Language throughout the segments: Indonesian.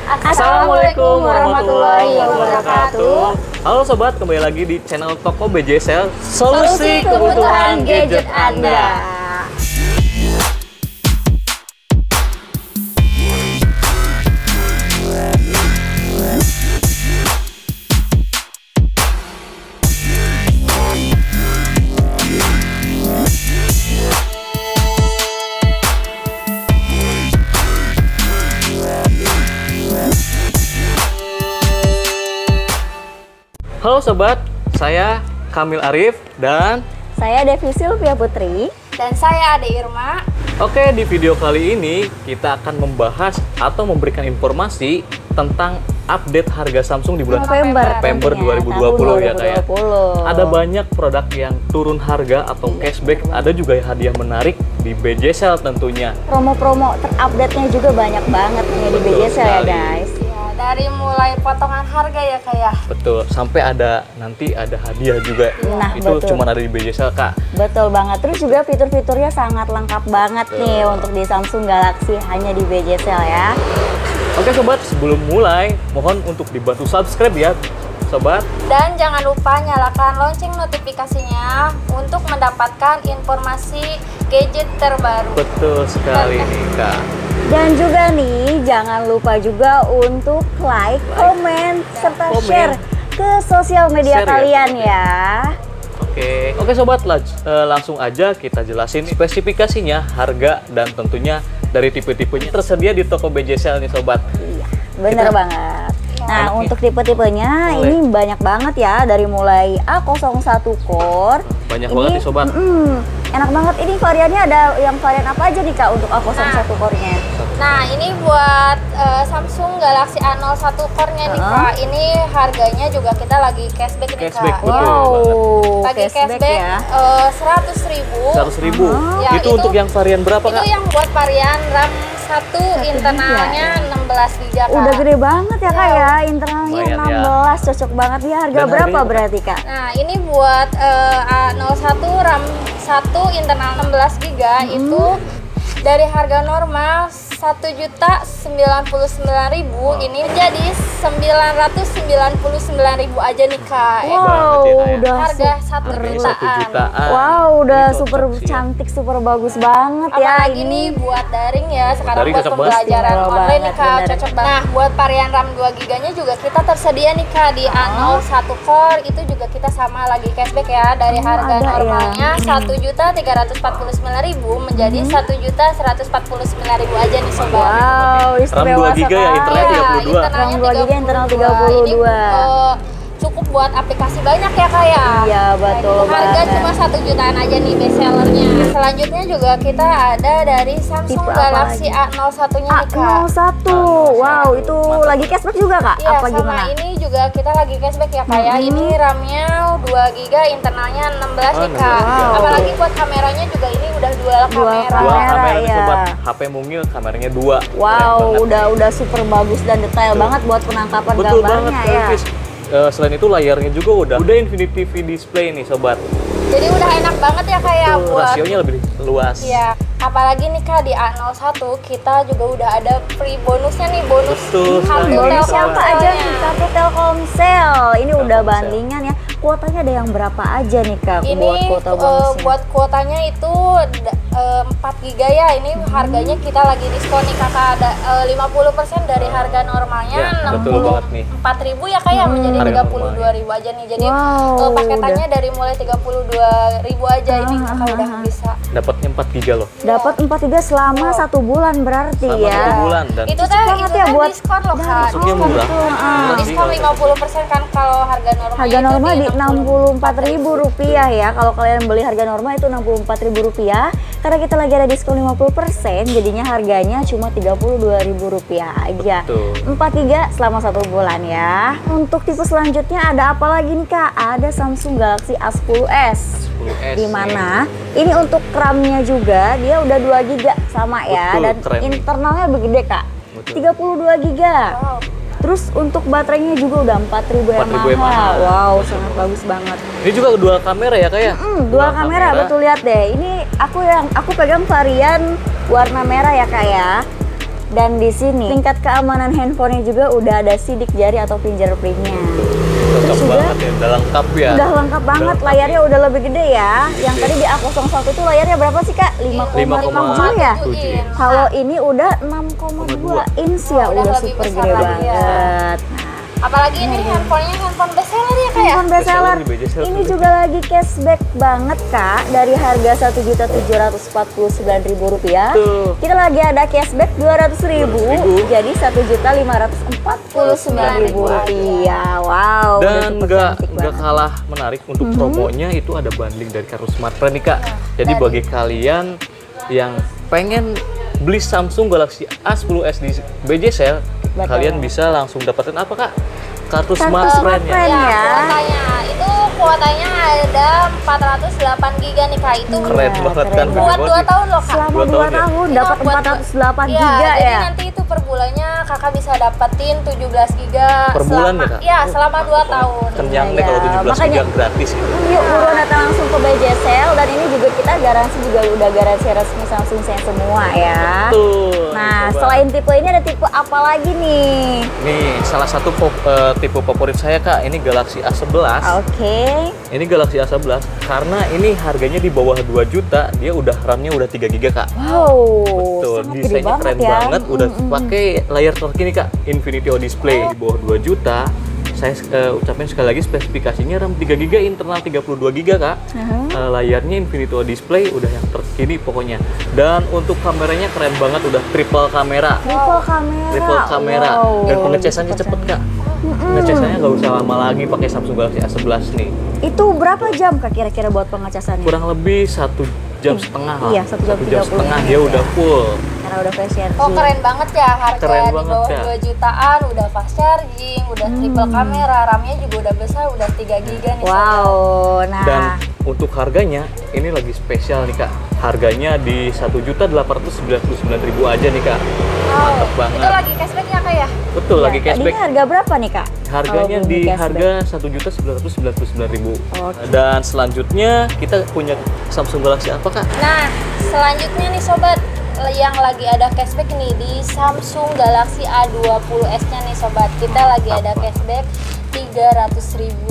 Assalamualaikum warahmatullahi wabarakatuh. Halo sobat, kembali lagi di channel Toko BJSL, solusi kebutuhan gadget Anda. Halo sobat, saya Kamil Arif dan saya Devi Sylvia Putri dan saya Ade Irma. Oke, di video kali ini kita akan membahas atau memberikan informasi tentang update harga Samsung di bulan November 2020 ya kayak. Ada banyak produk yang turun harga atau cashback, ada juga hadiah menarik di BJSL tentunya. Promo-promo terupdate-nya juga banyak banget nih di BJSL ya guys. Dari mulai potongan harga ya kayak. Betul, sampai nanti ada hadiah juga. Nah, itu betul. cuma ada di BJSL Kak. Betul banget. Terus juga fitur-fiturnya sangat lengkap banget nih untuk di Samsung Galaxy hanya di BJSL ya. Oke sobat, sebelum mulai mohon untuk dibantu subscribe ya sobat. Dan jangan lupa nyalakan lonceng notifikasinya untuk mendapatkan informasi gadget terbaru. Betul sekali nih Kak. Dan juga nih, jangan lupa juga untuk like, komen, serta share ke sosial media kalian ya. Oke sobat, langsung aja kita jelasin spesifikasinya, harga, dan tentunya dari tipe-tipenya tersedia di toko BJSL nih sobat. Iya, bener banget. Nah, untuk tipe-tipenya ini banyak banget ya, dari mulai A01 Core. Banyak banget nih sobat. Enak banget. Ini variannya ada yang varian apa aja nih Kak untuk A01 Core-nya? Nah, ini buat Samsung Galaxy A01 Core-nya nih Kak. Ini harganya juga kita lagi cashback nih Kak. Lagi cashback ya. 100.000. Ya, itu untuk yang varian berapa Kak? Itu yang buat varian RAM 1 internalnya 16 GB Kak. Udah gede banget ya Kak ya, internalnya 16, cocok banget ya. Harga berapa berarti Kak? Nah, ini buat A01 RAM 1 internal 16 GB itu dari harga normal 1.099.000 ini jadi 999.000 aja nih Kak. Wow, udah harga 1 jutaan. Wow, udah super cantik, super bagus banget ya. Apalagi ini buat daring ya, sekarang buat pembelajaran online nih Kak, cocok banget. Nah, buat varian RAM 2 GB-nya juga kita tersedia nih Kak di A01 Core, itu juga kita sama lagi cashback ya, dari harga normalnya 1.349.000 menjadi 1.149.000 aja nih sobat. Wow, istimewa sekali. RAM 2 GB ya, internalnya 32. RAM 2 GB internal 32. Ini cukup buat aplikasi banyak ya Kak ya. Iya, betul banget. Harga cuma 1 jutaan aja nih bestsellernya. Selanjutnya juga kita ada dari Samsung Galaxy A01-nya nih Kak. A01. Wow, itu lagi cashback juga Kak? Iya, apa sama gimana? Ini juga kita lagi cashback ya Kak ya. Ini RAM-nya 2 GB, internalnya 16 nih Kak. Apalagi buat kameranya juga ini udah dual kamera. Dua kamera nih sobat. HP mungil kameranya 2. Wow, udah super bagus dan detail banget buat penangkapan gambarnya ya. Selain itu layarnya juga udah Infinity V display nih sobat. Jadi udah enak banget ya kayak buat rasionya lebih luas. Iya, apalagi nih Kak di A01 kita juga udah ada free bonusnya nih, bonus kartu Telkomsel apa aja nih, kartu Telkomsel. Ini udah bandingan ya. Kuotanya ada yang berapa aja nih Kak? Ini buat kuota bonusnya? Buat kuotanya itu 4 GB ya. Ini harganya kita lagi diskon nih Kakak, ada 50% dari harga normalnya 64.000 ya Kak ya, menjadi 32.000 aja nih. Jadi paketannya dari mulai 32.000 aja ini Kakak udah bisa. Dapatnya 4 GB loh. Dapat 4 GB selama 1 bulan berarti ya. 1 bulan dan itu ya buat diskon loh Kak. Diskon 50% kan kalau harga normal. Harga normal di Rp64.000 ya. Kalau kalian beli harga normal itu Rp64.000. Karena kita lagi ada diskon 50%, jadinya harganya cuma Rp32.000 aja. 4 GB selama 1 bulan ya. Untuk tipe selanjutnya ada apa lagi nih Kak? Ada Samsung Galaxy A10s. Dimana ini untuk RAM-nya juga dia udah 2 GB sama ya. Dan internalnya lebih gede Kak. 32 GB. Terus untuk baterainya juga udah 4.000 mAh. Wow, sangat bagus banget. Ini juga dual kamera ya Kak ya? Dual kamera, betul, lihat deh. Ini aku pegang varian warna merah ya Kak ya. Dan di sini tingkat keamanan handphonenya juga udah ada sidik jari atau fingerprintnya. Lengkap banget ya, udah lengkap ya. Udah lengkap banget, layarnya udah lebih gede ya. Yang tadi di A01 itu layarnya berapa sih Kak? 5,7 ya? Kalau ini udah 6,2 inch ya, udah super gede banget. Apalagi ini handphonenya handphone bestseller ya Kak ya? Handphone bestseller. Ini juga lagi cashback banget Kak. Dari harga Rp1.749.000. Kita lagi ada cashback Rp200.000. Jadi Rp1.549.000. Wow. Dan nggak kalah menarik untuk promonya itu ada bundling dari kartu Smartfren nih Kak. Jadi bagi kalian yang pengen beli Samsung Galaxy A10s di BJ Sale, kalian bisa langsung dapetin apa Kak? Kartu Smartfren ya. Kuotanya ada 408 GB nih Kak. Itu keren banget kan? Buat 2 tahun loh Kak. Selama 2 tahun dapat 408 GB ya. Jadi nanti itu per bulannya Kakak bisa dapetin 17 GB per bulan ya Kak? Iya, selama 2 tahun. Kenyang deh kalau 17 GB gratis gitu. Yuk buruan datang langsung ke BJ Sale, dan ini juga kita garansi juga udah garansi resmi Samsung saya semua ya. Betul. Nah, selain tipe ini ada tipe apa lagi nih? Nih, salah satu tipe favorit saya Kak, ini Galaxy A11. Oke. Ini Galaxy A11 karena ini harganya di bawah 2 juta, dia udah RAM-nya udah 3 GB Kak. Wow. Betul, desainnya keren banget, udah pakai layar terkini Kak, Infinity O Display di bawah 2 juta. Saya ucapin sekali lagi spesifikasinya RAM 3 GB, internal 32 GB Kak. Layarnya Infinity O Display udah yang terkini pokoknya. Dan untuk kameranya keren banget, udah triple kamera. Triple kamera. Dan pengecasannya cepet Kak. Pengecasannya nggak usah lama lagi pakai Samsung Galaxy A11 nih. Itu berapa jam Kak kira-kira buat pengecasannya? Kurang lebih 1 jam setengah lah. Iya, 1 jam 30 setengah dia udah full. Karena udah fast charging. Oh keren banget ya, harga Keren di banget, bawah ya. 2 jutaan, udah fast charging, udah triple kamera, RAM-nya juga udah besar, udah 3 GB nih. Wow, nah. Dan untuk harganya ini lagi spesial nih Kak. Harganya di Rp1.899.000 aja nih Kak. Mantap banget. Itu lagi cashback ya Kak ya? Betul, lagi cashback. Ini harga berapa nih Kak? Harganya di harga Rp1.999.000. Dan selanjutnya kita punya Samsung Galaxy apa Kak? Nah, selanjutnya nih sobat, yang lagi ada cashback nih di Samsung Galaxy A20s-nya nih sobat. Kita lagi ada cashback Rp300.000.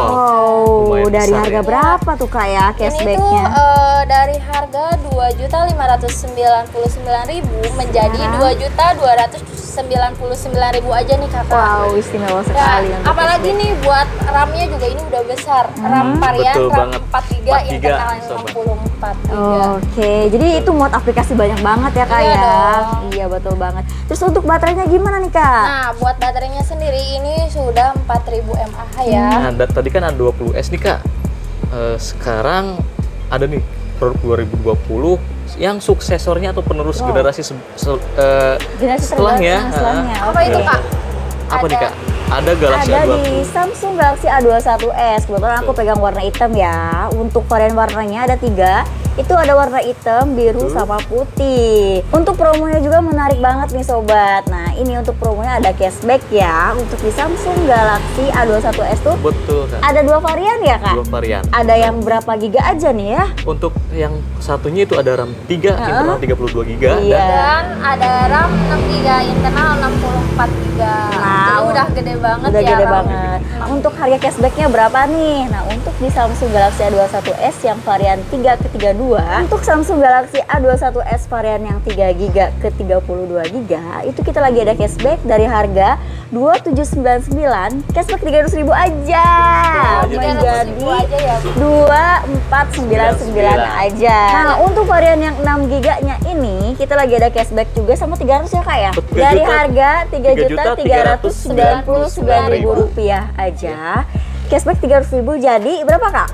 Wow, dari harga berapa tuh Kak ya cashbacknya? Ini tuh dari harga Rp2.599.000 menjadi Rp2.299.000 aja nih Kakak. Wow, istimewa sekali. Nah, apalagi nih buat RAM-nya juga ini udah besar. RAM varian RAM 4 GB, internal 64 GB. Oke, jadi itu muat aplikasi banyak banget ya Kak ya? Iya betul banget. Terus untuk baterainya gimana nih Kak? Nah, buat baterainya sendiri ini sudah 4000 mAh ya. Nah, tadi kan ada 20S nih Kak. Sekarang ada nih produk 2020 yang suksesornya atau penerus generasi setelahnya. Apa itu Kak? Apa nih Kak? Ada Galaxy ada A20. di Samsung Galaxy A21s. Kebetulan aku pegang warna hitam ya. Untuk varian warnanya ada 3. Itu ada warna hitam, biru, sama putih. Untuk promonya juga menarik banget nih sobat. Nah ini untuk promonya ada cashback ya. Untuk di Samsung Galaxy A21s tuh Betul Kak. ada 2 varian ya Kak? 2 varian. Ada yang berapa giga aja nih ya? Untuk yang satunya itu ada RAM 3 internal 32 GB Dan ada RAM 6 GB internal 64 GB. Nah, udah gede banget udah ya. Gede banget. Untuk harga cashbacknya berapa nih? Nah untuk di Samsung Galaxy A21s yang varian 3 ke 32, untuk Samsung Galaxy A21s varian yang 3 GB ke 32 GB itu kita lagi ada cashback dari harga Rp2.799, cashback Rp300.000 aja. Menjadi Rp2.499 aja. Nah untuk varian yang 6 GB-nya ini kita lagi ada cashback juga sama 300 ya Kak ya? Dari harga Rp3.399.000 aja. Cashback Rp300.000 jadi berapa Kak?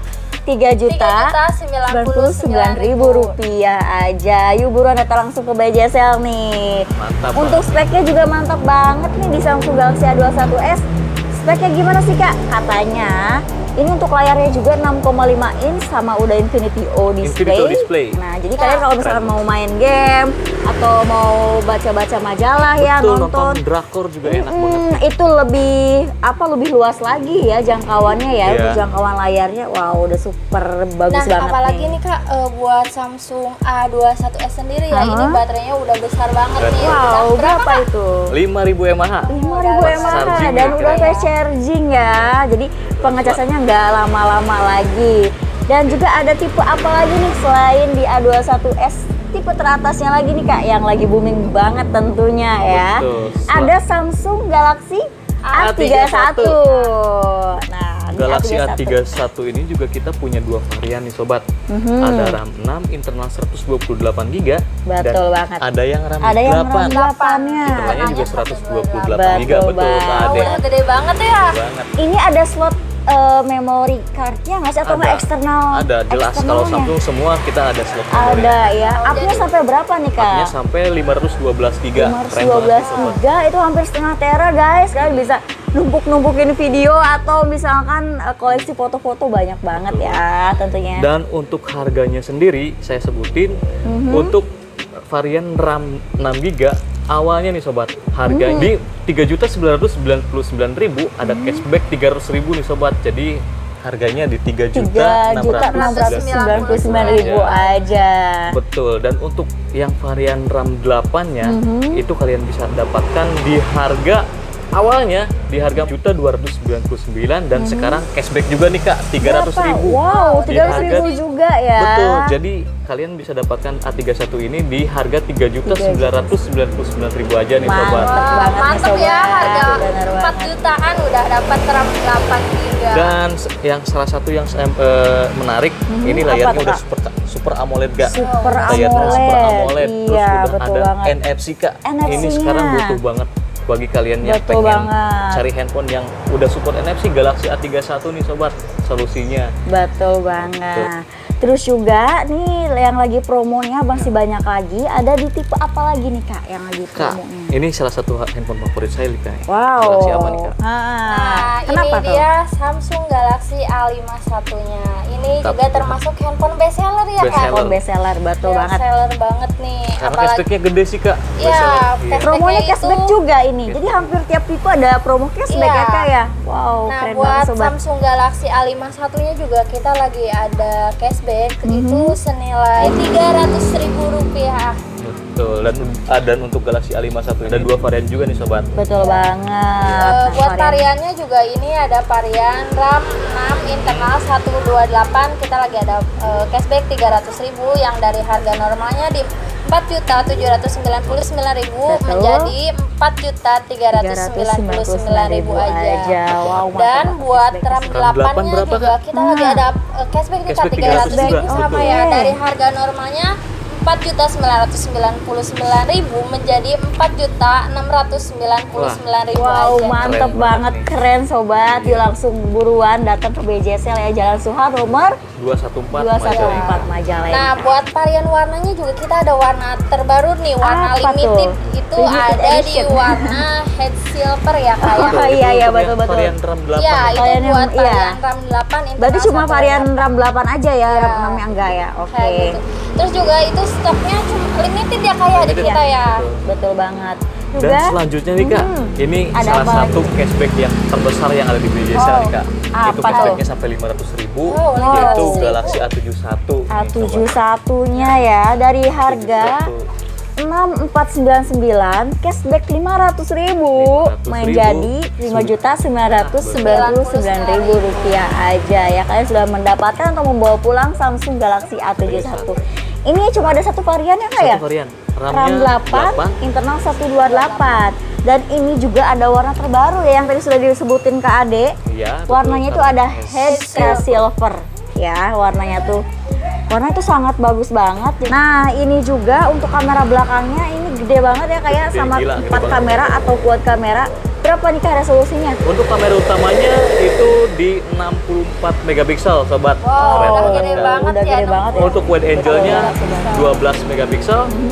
Rp3.099.000 aja. Yuk buruan datang langsung ke BJ Sale nih. Mantap. Untuk speknya juga mantap banget nih di Samsung Galaxy A21s. Speknya gimana sih Kak? Katanya Ini untuk layarnya juga 6,5 inch sama udah Infinity O display. Nah, jadi kalian kalau misalkan mau main game atau mau baca-baca majalah ya, nonton drakor juga enak banget. Itu lebih luas lagi ya jangkauannya ya. Untuk jangkauan layarnya wow udah super bagus banget. Nah, apalagi nih Kak buat Samsung A21s sendiri ya, ini baterainya udah besar banget nih. Wow, berapa itu? 5.000 mAh. 5.000 mAh dan udah fast charging ya. Jadi pengecasannya nggak lama-lama lagi. Dan juga ada tipe apa lagi nih selain di A21s? Tipe teratasnya lagi nih Kak yang lagi booming banget tentunya ya. Ada Samsung Galaxy A31. Nah, Galaxy A31 ini juga kita punya dua varian nih sobat. Ada RAM 6 internal 128 GB. Betul banget. Ada yang RAM 8-nya. Internalnya juga 128 GB. Betul Kak Ade. Udah gede banget ya. Ini ada slot memory cardnya nggak sih atau nggak eksternal? Ada, jelas. Kalau Samsung semua kita ada slot memory. Ada ya. Up-nya sampai berapa nih Kak? Up-nya sampai 512 GB. 512 GB itu hampir setengah tera guys. Kalian bisa numpuk-numpukin video atau misalkan koleksi foto-foto banyak banget ya tentunya. Dan untuk harganya sendiri saya sebutin untuk varian RAM 6 GB awalnya nih sobat, harganya di 3.999.000, ada cashback 300.000 nih sobat. Jadi harganya di 3.699.000 aja. Betul. Dan untuk yang varian RAM 8-nya itu kalian bisa dapatkan di harga awalnya di harga 1.299.000 dan sekarang cashback juga nih Kak 300.000. Wow, 300.000 juga ya. Betul. Jadi kalian bisa dapatkan A31 ini di harga 3.999.000 aja nih sobat. Mantap ya, harga 4 jutaan udah dapat RAM 8 GB. Dan yang salah satu yang menarik, ini layarnya udah super AMOLED Kak. Super AMOLED. Iya, terus udah ada NFC Kak. Ini sekarang butuh banget bagi kalian yang pengen cari handphone yang udah support NFC. Galaxy A31 nih sobat solusinya. Betul banget. Terus juga nih yang lagi promonya masih banyak lagi. Ada di tipe apa lagi nih Kak yang lagi promonya? Ini salah satu handphone favorit saya nih Kak. Wow. Galaxy apa nih Kak? Nah, kenapa ini dia Samsung Galaxy A51-nya. Ini juga termasuk handphone bestseller ya Kak? Handphone bestseller, betul banget. Bestseller banget nih. Karena cashbacknya gede sih Kak. Iya, promonya cashback juga ini. Jadi hampir tiap tipe ada promo cashback ya Kak ya? Wow, nah, keren buat banget sobat. Samsung Galaxy A51-nya juga kita lagi ada cashback itu senilai Rp300.000. Betul. Dan untuk Galaxy A51 ada dua varian juga nih sobat. Betul banget. Buat variannya juga ini ada varian RAM 6 internal 128, kita lagi ada cashback 300.000 yang dari harga normalnya di 4.799.000 menjadi 4.399.000 aja. Wow, dan buat RAM 8-nya juga kita lagi ada cashback nih Kak 300.000 sama ya, dari harga normalnya 4.999.000 menjadi 4.699.000 wow, aja. mantep banget, keren sobat. Yuk langsung buruan datang ke BJSL ya, Jalan Suha nomor 214 Majalengka. Nah, buat varian warnanya juga kita ada warna terbaru nih, warna limited. Itu limited ada edition. di warna head silver ya Kak ya. Oh iya betul. Varian RAM 8. Iya, itu buat varian RAM 8 berarti cuma varian RAM 8 aja ya, RAM 6 nya enggak ya. Oke. Gitu. Terus juga itu stoknya cuma limited ya Kak ya di kita ya. Betul banget. Dan selanjutnya nih Kak, ini salah satu cashback yang terbesar yang ada di BJSL nih Kak. Itu cashbacknya sampai 500.000, yaitu Galaxy A71. A71-nya ya, dari harga 6.499 cashback 500.000 menjadi 5.999.000 rupiah aja ya. Kalian sudah mendapatkan atau membawa pulang Samsung Galaxy A71. Ini cuma ada satu varian ya Kak ya? Satu varian. RAM 8, internal 128. Dan ini juga ada warna terbaru ya yang tadi sudah disebutin Kak Ade. Iya, warnanya itu ada head silver ya, warnanya tuh. Warna itu sangat bagus banget. Nah, ini juga untuk kamera belakangnya ini gede banget ya kayak sama 4 kamera atau quad kamera. Berapa nih Kak resolusinya? Untuk kamera utamanya itu di 64 megapiksel sobat. Wow, udah gede banget ya. Untuk wide angle-nya 12 megapiksel.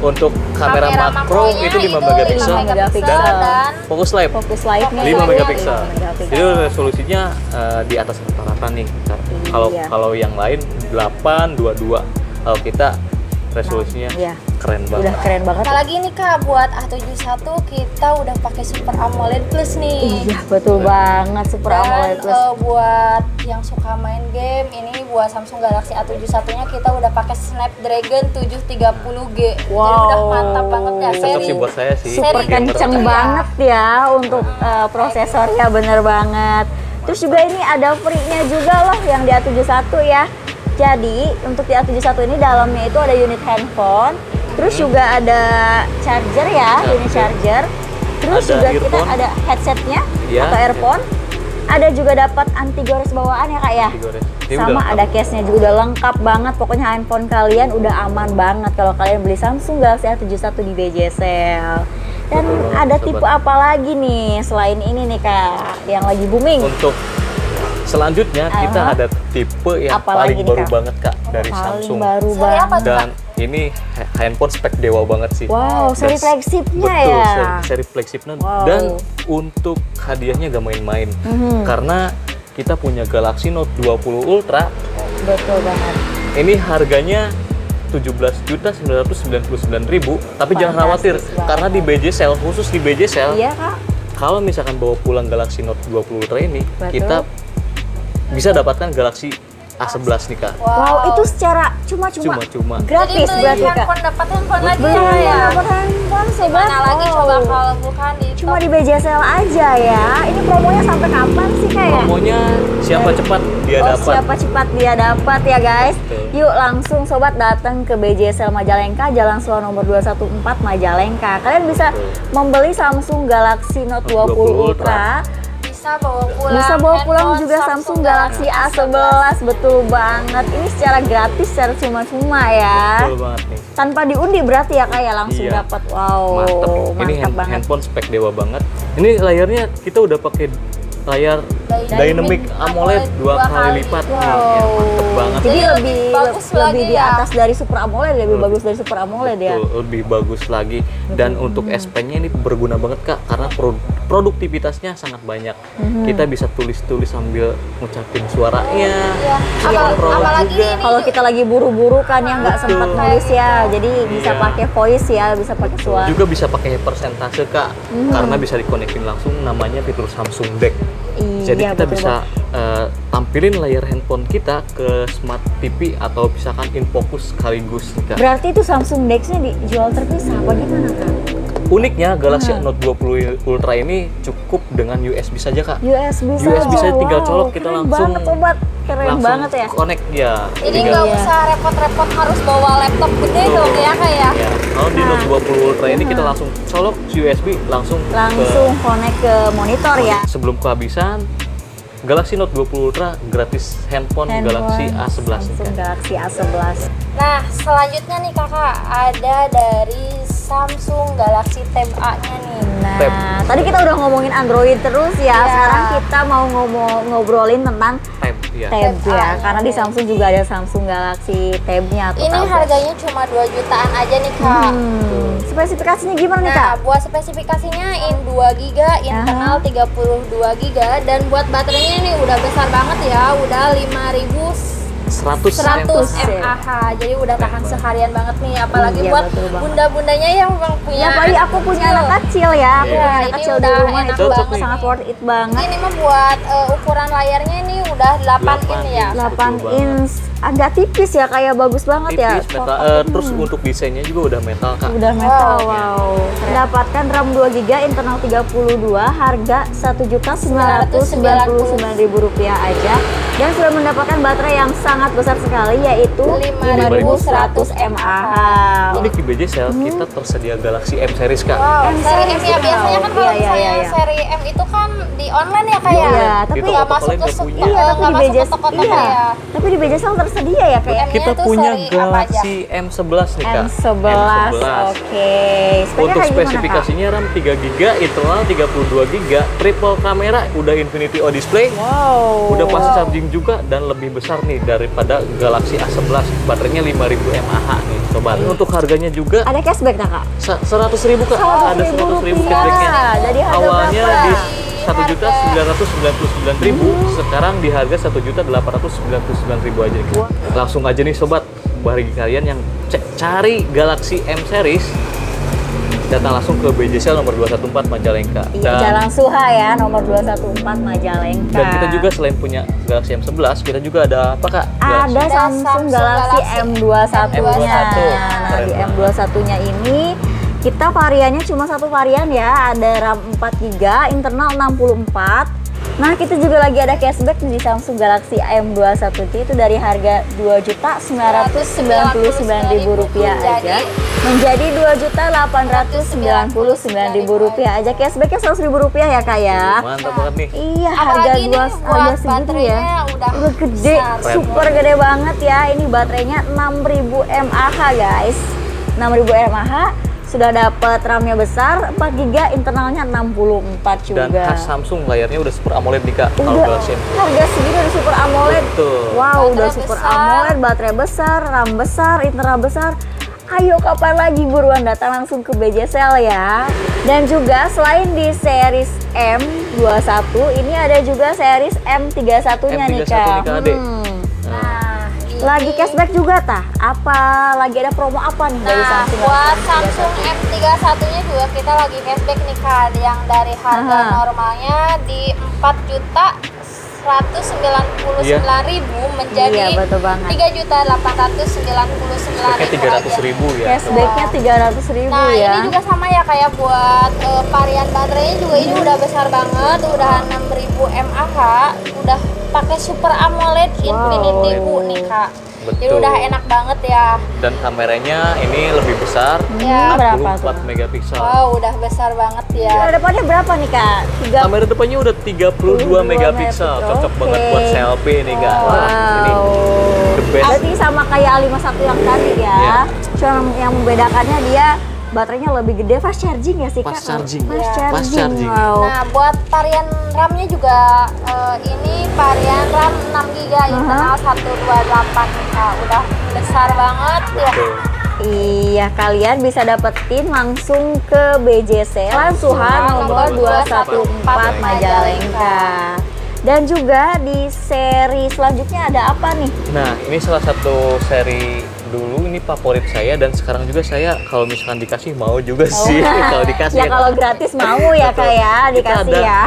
untuk kamera makro itu 5 megapiksel dan fokus light 5 megapiksel. Jadi resolusinya di atas rata-rata nih. Kalau yang lain 822. Kalau kita resolusinya keren banget. Udah keren banget. Apalagi nih Kak, buat A71 kita udah pakai Super AMOLED Plus nih. Iya, betul banget Super AMOLED Plus. Buat yang suka main game, ini buat Samsung Galaxy A71-nya kita udah pakai Snapdragon 730G. Wow. Jadi udah mantap banget ya. Cocok sih buat saya sih. Super kenceng banget ya untuk prosesornya, bener banget. Terus juga ini ada free-nya juga loh yang di A71 ya. Jadi untuk di A71 ini dalamnya itu ada unit handphone, terus juga ada charger ya, unit charger. Terus ada juga earphone. Kita ada headsetnya atau earphone. Ada juga dapat anti gores bawaan ya Kak ya. Sama ada case-nya juga, udah lengkap banget. Pokoknya handphone kalian udah aman banget kalau kalian beli Samsung Galaxy A71 di BJ Sale. Dan ada tipe apa lagi nih selain ini nih Kak yang lagi booming? Untuk selanjutnya kita ada tipe yang paling baru banget Kak dari Samsung. Baru banget. Dan ini handphone spek dewa banget sih. Wow, seri flagshipnya ya. Betul, seri flagshipnya. Dan untuk hadiahnya gak main-main. Karena kita punya Galaxy Note 20 Ultra. Betul banget. Ini harganya 17.999.000, tapi jangan khawatir karena di BJ Sale, khusus di BJ Sale. Iya, Kak. Kalau misalkan bawa pulang Galaxy Note 20 Ultra ini, kita bisa dapatkan Galaxy A11 nih Kak. Wow, itu secara cuma-cuma gratis berarti Kak. Handphone dapat handphone lagi ya. Dapat handphone sobat. Mana lagi coba kalau bukan di cuma di BJ Sale aja ya. Ini promonya sampai kapan sih Kak ya? Promonya siapa cepat dia dapat. Siapa cepat dia dapat ya guys. Yuk langsung sobat datang ke BJ Sale Majalengka, Jalan Sua nomor 214 Majalengka. Kalian bisa membeli Samsung Galaxy Note 20 Ultra. Bisa bawa pulang juga Samsung Galaxy A11, betul banget. Ini secara gratis, secara cuma-cuma ya. Betul banget nih. Tanpa diundi berarti ya kayak langsung dapat. Wow, mantap banget. Ini handphone spek dewa banget. Ini layarnya kita udah pakai layar Dynamic AMOLED 2 kali lipat. Wow. Mantep banget. Jadi lebih di atas dari Super AMOLED, lebih bagus dari Super AMOLED ya. Lebih bagus lagi. Dan untuk S Pen-nya ini berguna banget Kak karena produktivitasnya sangat banyak. Kita bisa tulis-tulis sambil ngucapin suaranya. Apalagi juga. Kalau kita lagi buru-buru kan ya nggak sempat nulis ya. Jadi bisa pakai voice ya, bisa pakai suara. Juga bisa pakai persentase Kak. Karena bisa dikonekin langsung, namanya fitur Samsung Deck. Jadi kita bisa tampilin layar handphone kita ke smart TV atau misalkan infocus sekaligus. Berarti itu Samsung Dex-nya dijual terpisah apa gimana Kak? Uniknya Galaxy Note 20 Ultra ini cukup dengan USB saja Kak. USB saja tinggal colok kita langsung. Banget sobat, keren banget ya. Connect ya. Jadi nggak usah repot-repot harus bawa laptop gede dong ya Kak ya. Kalau di Note 20 Ultra ini kita langsung colok USB langsung connect ke monitor ya. Sebelum kehabisan Galaxy Note 20 Ultra gratis handphone Galaxy A11. Samsung Galaxy A11. Nah, selanjutnya nih Kakak, ada dari Samsung Galaxy Tab A-nya nih. Nah, tadi kita udah ngomongin Android terus ya. Sekarang kita mau ngobrolin tentang Tab ya. Karena di Samsung juga ada Samsung Galaxy Tab-nya. Ini harganya cuma 2 jutaan aja nih Kak. Spesifikasinya gimana nih Kak? Nah, buat spesifikasinya in 2 GB, internal 32 GB, dan buat baterainya ini udah besar banget ya, udah 5100 mAh. Jadi udah tahan seharian banget nih, apalagi buat bunda-bundanya yang punya apalagi aku punya anak kecil ya. Anak kecil di rumah itu sangat worth it banget. Ini mah buat ukuran layarnya ini udah 8 in ya. 8 inch. Agak tipis ya, kayak bagus banget ya. Terus untuk desainnya juga udah metal Kak. Udah metal, wow. Mendapatkan RAM 2 GB, internal 32, harga Rp1.999.000 aja. Dan sudah mendapatkan baterai yang sangat besar sekali, yaitu 5100 mAh. Unik di BJ Sale kita tersedia Galaxy M series Kak. Wow, seri M ya, biasanya kan kalau misalnya seri M itu kan di online ya Kak ya? Iya, tapi nggak masuk ke toko-toko ya. Tapi di BJ Sale tersedia ya kayak. Kita punya Galaxy M11 nih Kak. M11, oke. Untuk spesifikasinya RAM 3 GB, internal 32 GB, triple kamera, udah Infinity O display. Wow. Udah fast charging juga dan lebih besar nih daripada Galaxy A11. Baterainya 5000 mAh nih. sobat. Untuk harganya juga ada cashback nggak kak? 100.000 kak. Ada 100.000 cashbacknya. Dari harga awalnya berapa? di 1.999.000, sekarang di harga 1.899.000 aja nih, Kak. Langsung aja nih sobat, bagi kalian yang cari Galaxy M series, datang langsung ke BJCL nomor 214 Majalengka. Iya, Jalan Suha ya, nomor 214 Majalengka. Dan kita juga selain punya Galaxy M11, kita juga ada apa kak? Ada Samsung Galaxy M21-nya. Nah, di M21-nya ini kita variannya cuma satu varian ya, ada RAM 4GB, internal 64. Nah, kita juga lagi ada cashback di Samsung Galaxy M21 itu dari harga Rp2.999.000 aja menjadi Rp2.899.000 aja. Cashbacknya Rp100.000 ya kak ya. Mantap banget nih. Iya, harga segitu ya. Udah gede, super gede banget ya. Ini baterainya 6000 mAh guys. 6000 mAh. Sudah dapat RAM-nya besar, 4GB, internalnya 64 juga. Dan khas Samsung, layarnya udah Super AMOLED nih kak. Udah, harga segini udah Super AMOLED. Betul. Wow, baterai udah Super besar. AMOLED, baterai besar, RAM besar, internal besar. Ayo kapan lagi, buruan datang langsung ke BJCL ya. Dan juga selain di series M21, ini ada juga series M31-nya nih kak. Lagi cashback juga tah? Apa lagi ada promo apa nih dari Samsung? Buat Samsung M31-nya juga kita lagi cashback nih kak, yang dari harga normalnya di 4.199.000 menjadi 3.899.000 300.000 ya. Cashbacknya 300.000 nah, ya. ini juga sama ya kayak buat varian baterainya juga ini udah besar banget, udah 6.000 mAh, udah pakai Super AMOLED Infinity Bu nih kak. Betul. Jadi udah enak banget ya. Dan kameranya ini lebih besar, ya. 64 megapiksel. Wow, udah besar banget ya. Kamera depannya berapa nih kak? Kamera depannya udah 32 megapiksel, cocok banget buat selfie nih kak. Wow. Wah, ini the best. Berarti sama kayak A51 yang tadi ya. Yeah. Cuma yang membedakannya dia baterainya lebih gede, fast charging ya sih kak? Fast charging. Fast charging. Wow. Nah, buat varian RAM-nya juga ini varian RAM 6GB internal 128 Kak. Udah besar banget ya. Iya, kalian bisa dapetin langsung ke BJCL Suha nomor 214 Majalengka. Dan juga di seri selanjutnya ada apa nih? Nah, ini salah satu seri dulu, ini favorit saya, dan sekarang juga saya kalau misalkan dikasih mau juga sih. Kalau dikasih ya kalau gratis mau ya kak ya, dikasih ya.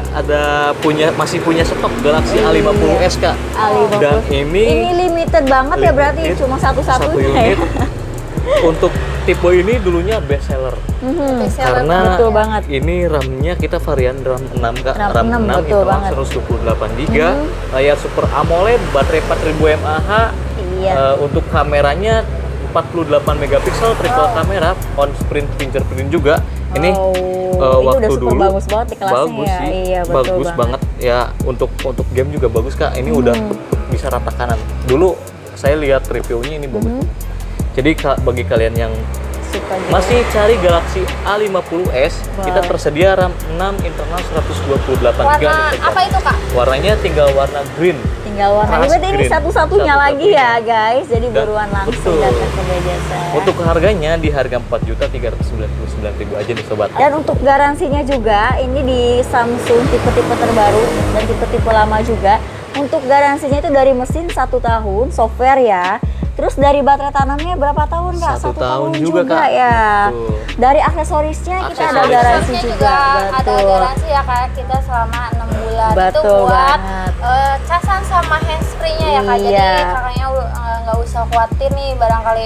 Masih punya stok Galaxy A50s kak. A50. Dan ini limited banget ya, berarti cuma satu-satunya ya. Untuk tipe ini dulunya best seller. Karena betul banget. Ini RAM-nya kita varian RAM 6 kak. RAM 6 betul banget. 128GB, layar Super AMOLED, baterai 4000 mAh. Iya. Untuk kameranya 48 megapiksel triple kamera, on screen fingerprint juga. Ini waktu udah dulu bagus banget di kelasnya bagus ya. sih, Iya, bagus banget ya. Untuk game juga bagus kak. Ini udah bisa rata kanan. Dulu saya lihat reviewnya ini bagus. Jadi bagi kalian yang masih cari Galaxy A50s, kita tersedia RAM 6 internal 128GB. Warna apa itu kak? Warnanya tinggal warna green. Tinggal warna. Berarti ini satu-satunya lagi ya guys. Jadi buruan langsung datang ke BJCL. Untuk harganya di harga 4.399.000 aja nih sobat. Dan untuk garansinya juga ini di Samsung tipe-tipe terbaru dan tipe-tipe lama juga. Untuk garansinya itu dari mesin 1 tahun, software ya. Terus dari baterai tanamnya berapa tahun kak? 1 tahun juga kak ya. Betul. Dari aksesorisnya kita ada garansi juga. Ada garansi ya kayak kita selama 6 bulan. Betul itu buat casan sama handsfree-nya ya kak. Jadi kakaknya nggak usah khawatir nih barangkali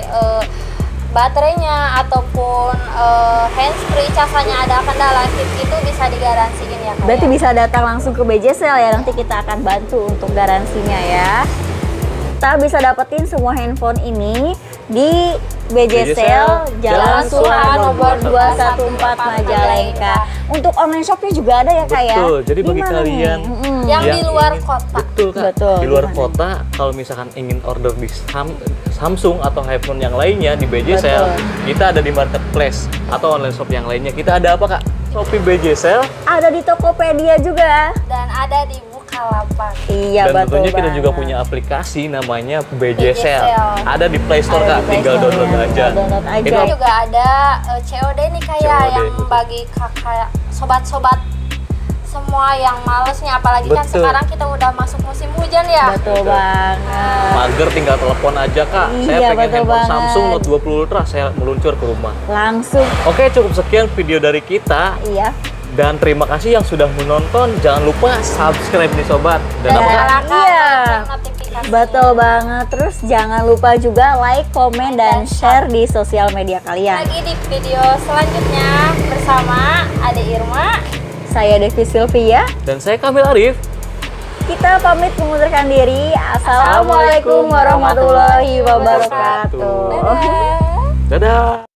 baterainya ataupun handsfree casannya ada kendala, itu bisa digaransiin ya kak. Berarti bisa datang langsung ke BJCL ya, nanti kita akan bantu untuk garansinya ya. Kita bisa dapetin semua handphone ini di BJCL Jalan Suha nomor 214 Majalengka. Untuk online shopnya juga ada ya kak ya? Betul, jadi bagi kalian yang di luar kota. Betul kak, di luar kota kalau misalkan ingin order di Samsung atau iPhone yang lainnya di BJCL, kita ada di marketplace atau online shop yang lainnya. Kita ada apa kak? Shopee BJCL. Ada di Tokopedia juga. Dan ada di Kalapak. Iya, Dan betul tentunya kita banget. juga punya aplikasi namanya BJ BJ Sale. Sale. Ada di Play Store, Ada Kak. di Play Tinggal Store, download ya. aja. Download aja. Itu Juga ada COD nih kayak COD, yang betul. bagi kakak sobat-sobat semua yang malesnya, apalagi kan Betul. sekarang kita udah masuk musim hujan ya. Betul banget. mager tinggal telepon aja, Kak. Saya Iya, pengen betul handphone banget. Samsung Note 20 Ultra, saya meluncur ke rumah. Langsung. Oke, cukup sekian video dari kita. Iya. Dan terima kasih yang sudah menonton. Jangan lupa subscribe nih sobat. Dan Dan apa, Kak? nyalakan Iya. lonceng notifikasinya. Betul banget. Terus jangan lupa juga like, komen, dan share di sosial media kalian. Lagi di video selanjutnya bersama Ade Irma. Saya Devi Sylvia. Dan saya Kamil Arif. Kita pamit mengundurkan diri. Assalamualaikum warahmatullahi wabarakatuh. Dadah. Dadah.